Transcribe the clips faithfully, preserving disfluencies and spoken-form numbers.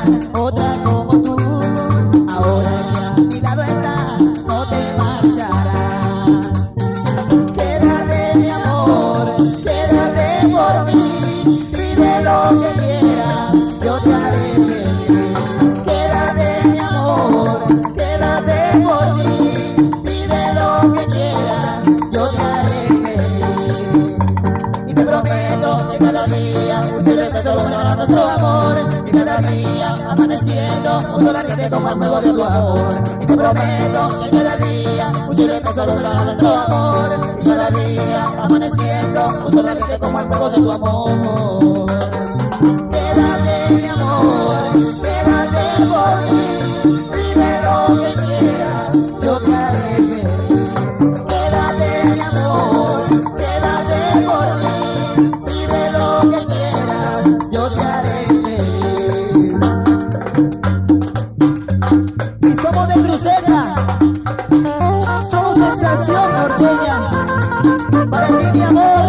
otra como tú. Ahora que a mi lado estás, no te marcharás. Quédate mi amor, quédate por mí, pide lo que quieras, yo te haré feliz. Quédate mi amor, quédate por mí, pide lo que quieras, yo te haré feliz. Y te prometo que cada día un silencio solo para nuestro amor, y cada día amaneciendo un sol ardiente como el fuego de tu amor. Y te prometo que cada día un silencio solo para nuestro amor, y cada día amaneciendo un sol ardiente como el fuego de tu amor. Quédate mi amor, quédate por mí, dime lo que quieras, yo te haré feliz. Quédate mi amor, quédate por mí, dime lo que quieras, yo te haré feliz. Y somos de Cruceta, somos sensación norteña, para ti mi amor.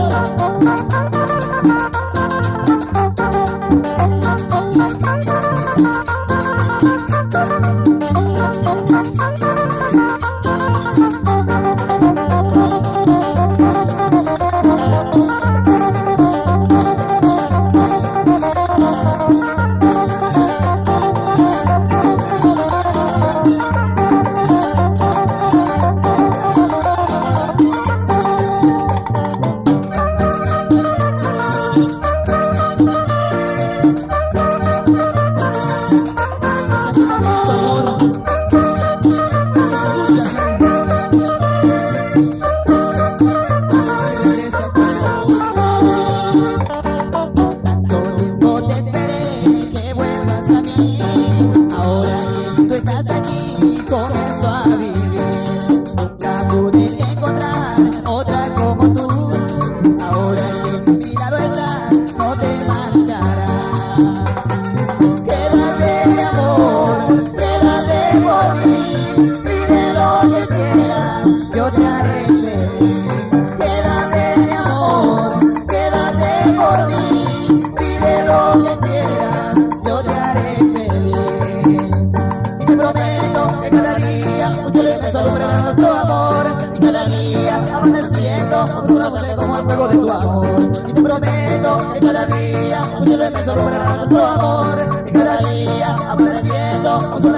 Yo te haré feliz. Quédate mi amor, quédate por mí, pide lo que quieras, yo te haré feliz. Y te prometo que cada día un silencio alumbra nuestro amor, y cada día amaneciendo un fuego como el fuego de tu amor. Y te prometo que cada día un silencio alumbra nuestro amor, y cada día amaneciendo un